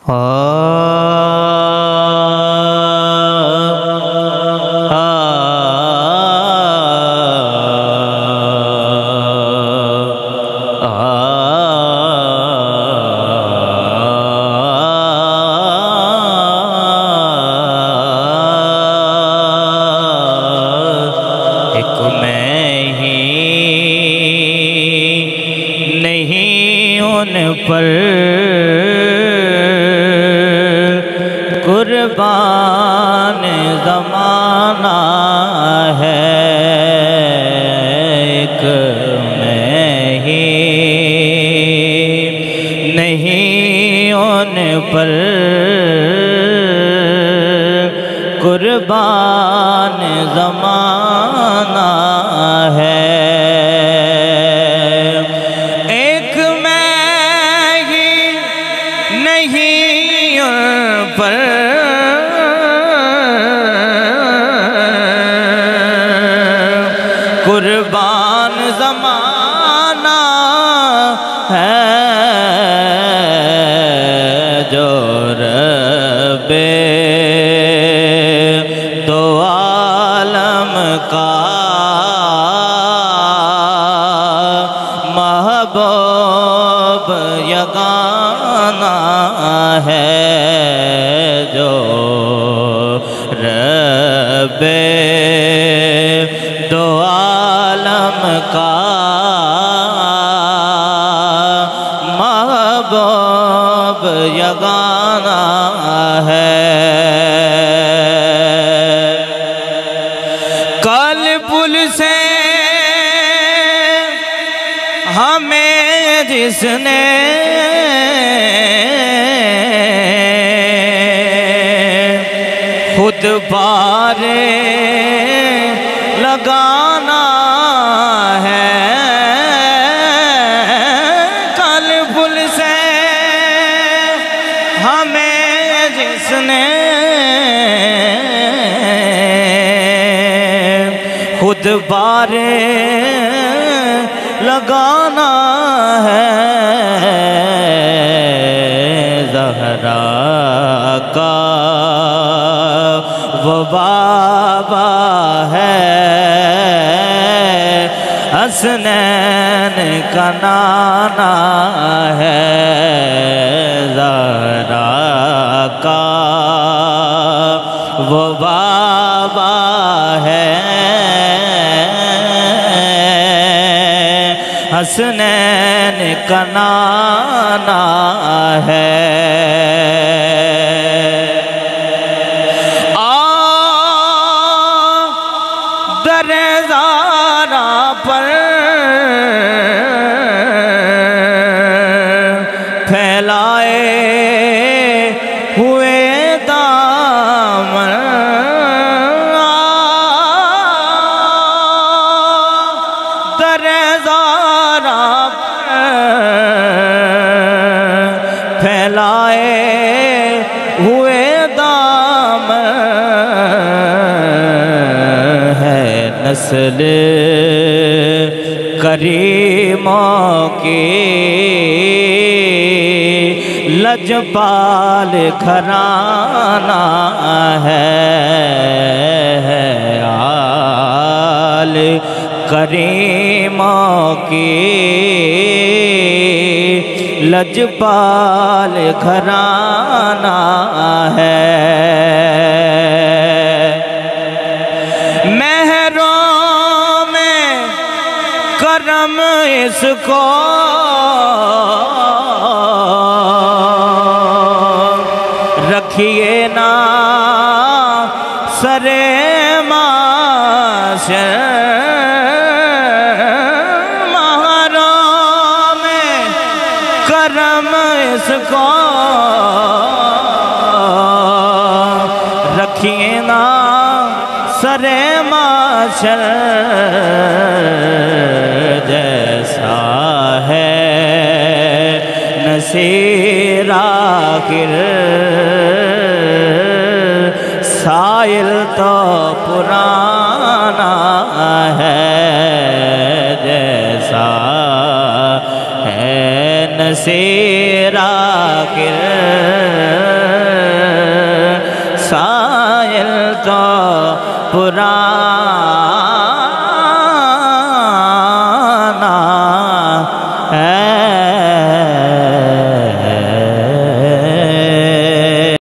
पर कुर्बान ज़माना है, एक मैं ही नहीं उन पर कुर्बान ज़माना है। कुर्बान ज़माना है जो रब्बे दो आलम का महबूब यगाना है, जो रब्बे दो आलम का महबूब यगाना है। कल पुल से हमें जिसने खुद पारे लगाना है, कल पुल से हमें जिसने खुद पारे लगाना है, ज़हरा का वो बाबा है, हसनैन का नाना है, ज़हरा का वो बाबा है, हसनैन का नाना है। दरज़ारा पर फैलाए हुए दामन, दरज़ारा फैलाए हुए दामन है, नस्ल करीमों की लजपाल घराना है, आल करीमों की लजपाल घराना है। महरों में करम इसको रखिए ना सरे माशर, महरों में करम इसको रखिए ना सरे माशर, जैसा है नसीर आखिर साइल तो पुराना है, जैसा है नसीर आखिर साहिल तो पुराना